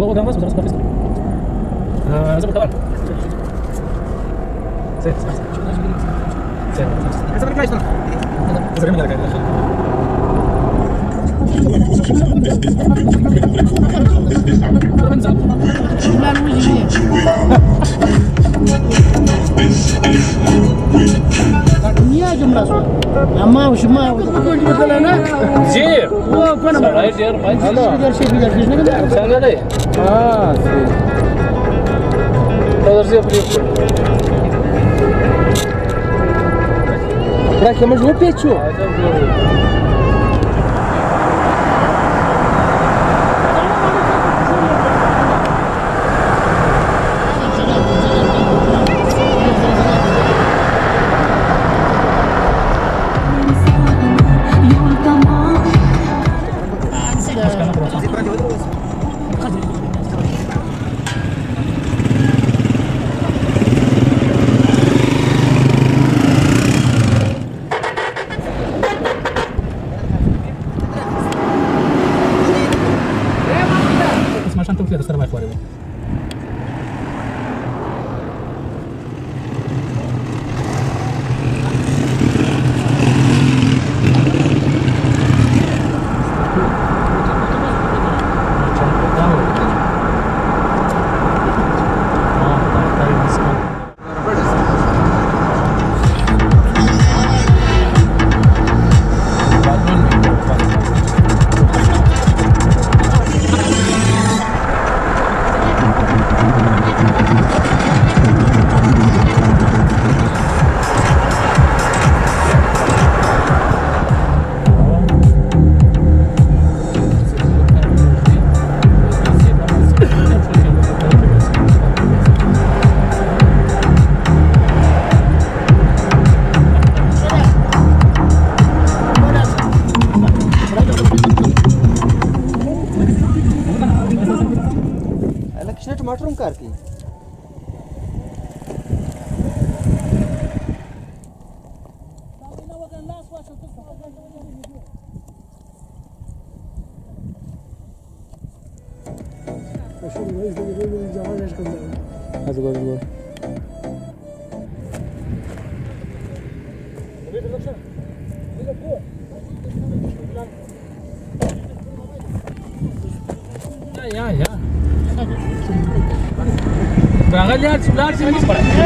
Mogę tam was, zaraz papiesko. Zobacz, kawal. Zabrykaj to. Zagramy na rakę. Niya jumlah soal. Amau semua. Kau di mana nak? Ji. Oh, kau nama? Right here, right. Biar sih nak? Sana deh. sih. Udah siap siap. Berapa kamu jumpa pecu? عشان توفير السلام عليكم. टमाटर में करके ya. Jangan lihat sebelah sini.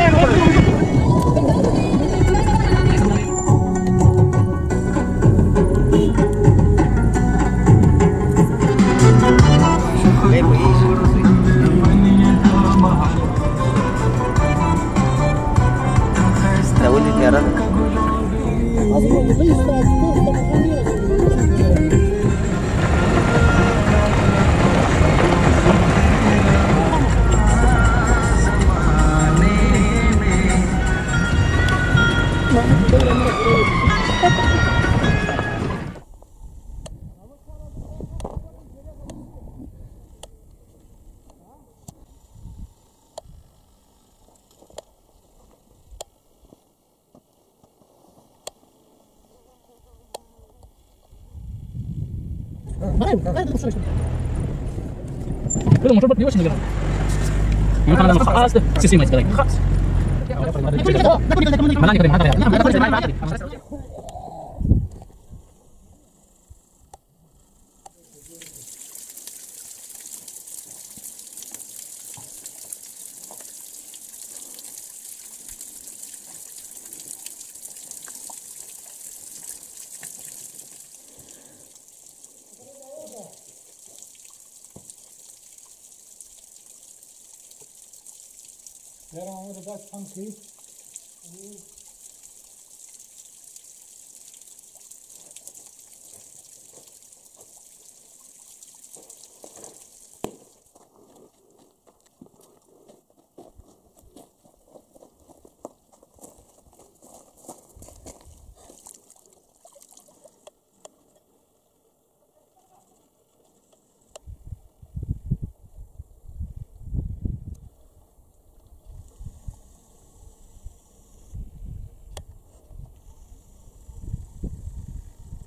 كل موتور بيوش نقدر يمكن هذا خلاص سيسي ما يتقدر خلاص ما نقدر ما نقدر There are the best funky.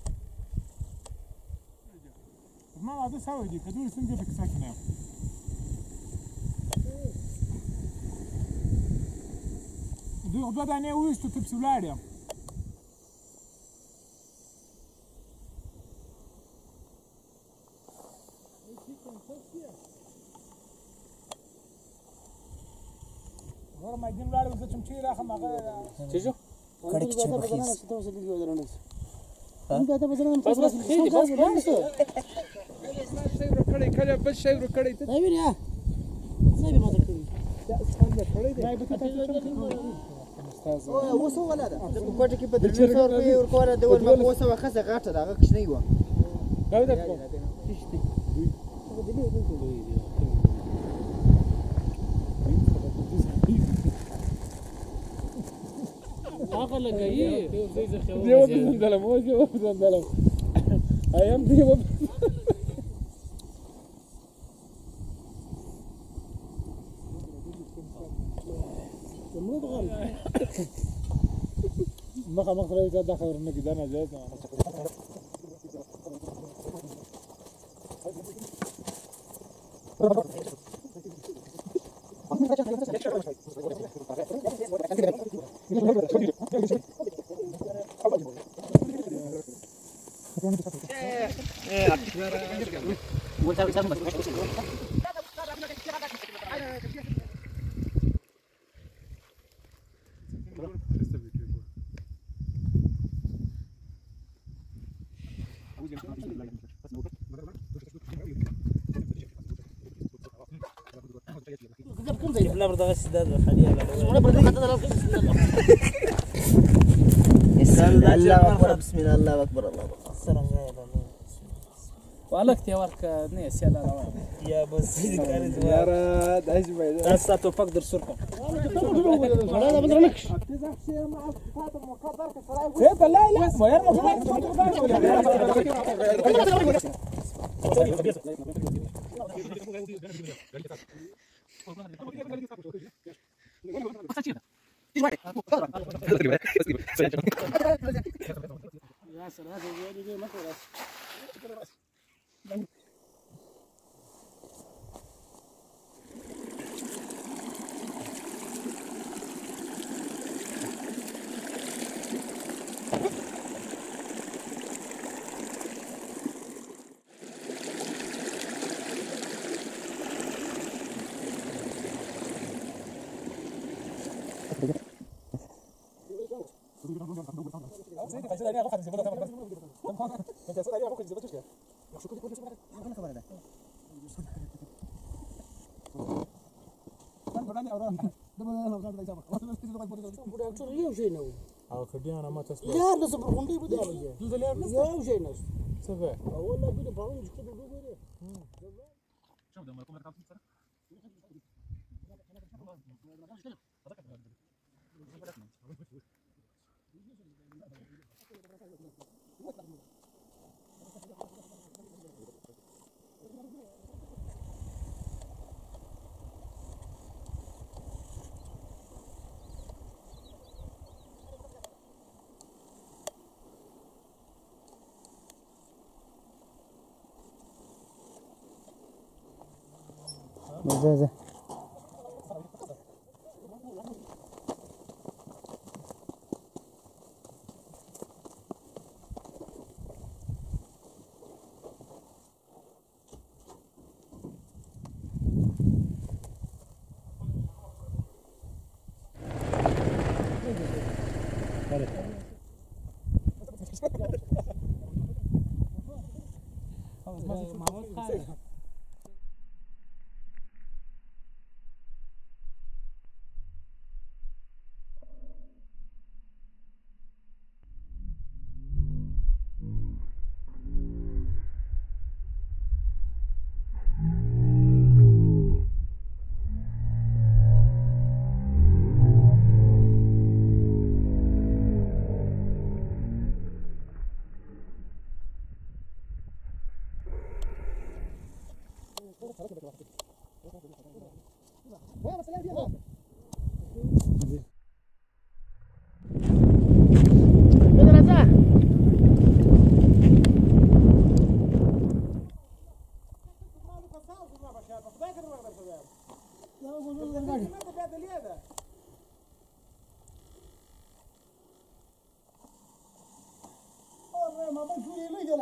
ما هذا سوي دي كدور سنجة بكسكنه یو دوه دانې وویستو ته پسې ولاړ یم ګوره مایدین ولاړ وو زه چې چیرې راخم هغه څه شو؟ کړک چې بخیس بس بس خیلی بس بس شی ورو کړی کله بل شی ورو کړی ته نبی نه نبی ما درکړي څنګه کړی دی اوس ولا ده د کوټه کې په 300 روپۍ ورکوله د ور ما اوسه وخته غاټه دا کښنی و دا ده هغه لګایي دیو بزندلم او دیو بزندلم ایم دیو مخامخ راځي دا خبر نه کیدان نه لا برضه السداد خليها الله اکبر بسم الله الله اکبر الله اکبر السلام عليكم والك يا ورك نه سياله روان يا بس یار داش باید تاسو ته فقدر سرکم هذا بدرنك لا لا ما يرمى لا لازم بقوندي بدي يا وجاي ناس سبع والله بدي بعوج كده دوغوري مزازه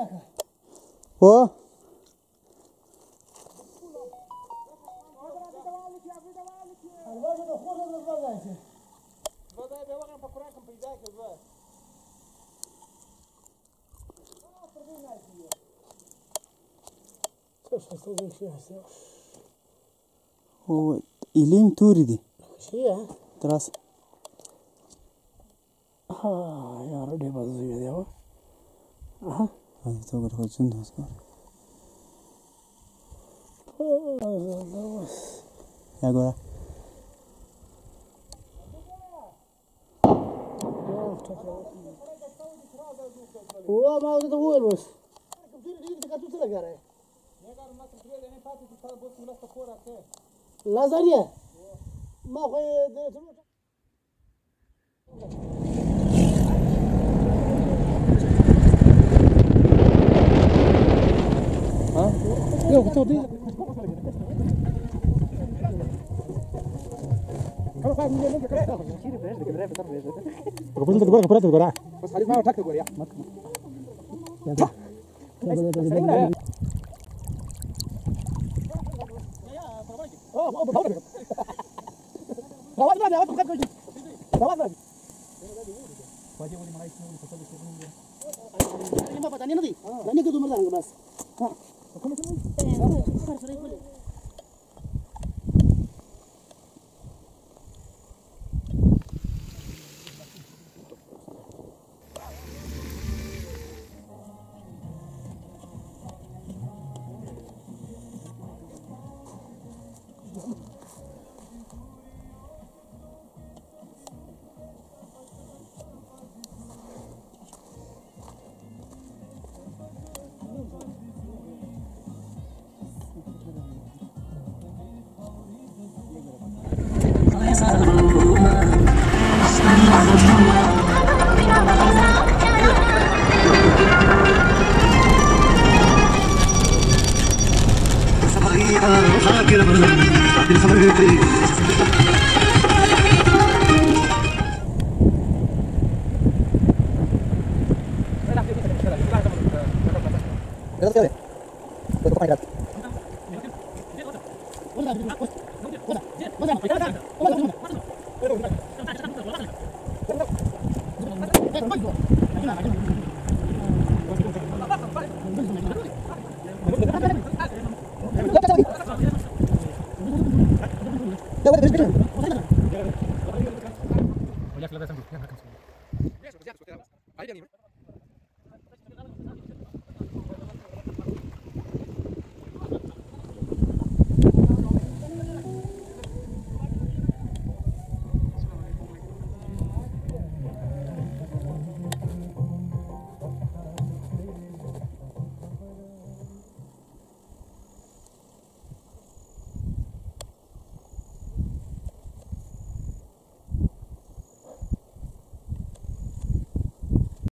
هو هو إليم توري دي تراس يا ربي بزوجة دي هو هذا توقف خلصنا يا جورا هو ما وجد هو بس لازانيا ما هو يو كتودي بس حديث ما هو تاكل يا Oye,